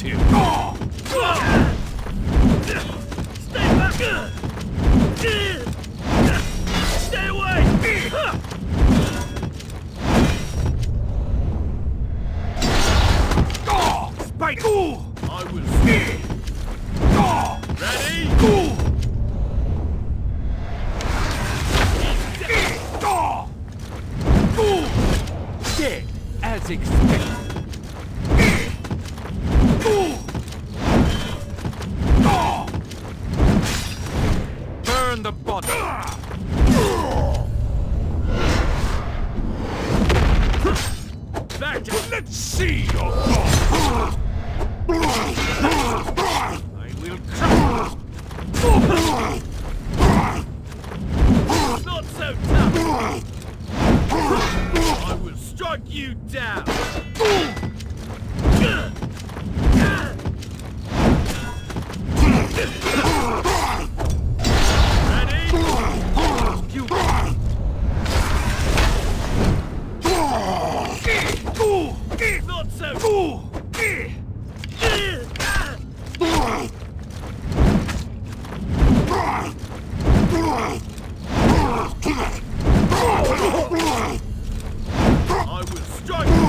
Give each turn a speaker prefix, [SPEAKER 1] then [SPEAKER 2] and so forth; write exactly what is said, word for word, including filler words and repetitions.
[SPEAKER 1] you.
[SPEAKER 2] Stay back! Stay away!
[SPEAKER 1] Spike!
[SPEAKER 2] I will see. Ready?
[SPEAKER 1] Dead, as expected. Burn the body.
[SPEAKER 2] Back to...
[SPEAKER 1] Let's see your thoughts. I will crush.
[SPEAKER 2] Not so tough! I will strike you down! Ready? You... Not so... I will strike you!